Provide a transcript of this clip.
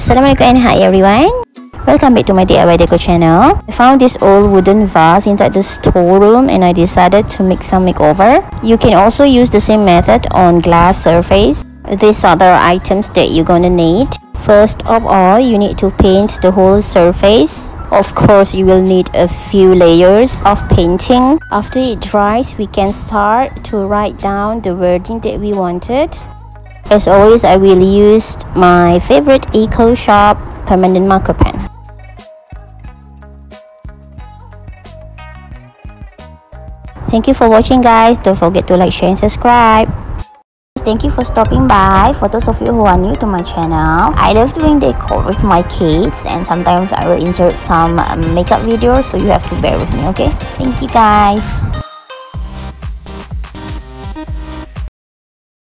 Assalamualaikum and hi everyone. Welcome back to my DIY Deco channel. I found this old wooden vase inside the storeroom and I decided to make some makeover. You can also use the same method on glass surface. These are the items that you're gonna need. First of all, you need to paint the whole surface. Of course, you will need a few layers of painting. After it dries, we can start to write down the wording that we wanted. As always, I will use my favorite Eco Shop permanent marker pen. Thank you for watching, guys. Don't forget to like, share and subscribe. Thank you for stopping by. For those of you who are new to my channel, I love doing decor with my kids, and sometimes I will insert some makeup videos, so you have to bear with me, okay? Thank you, guys.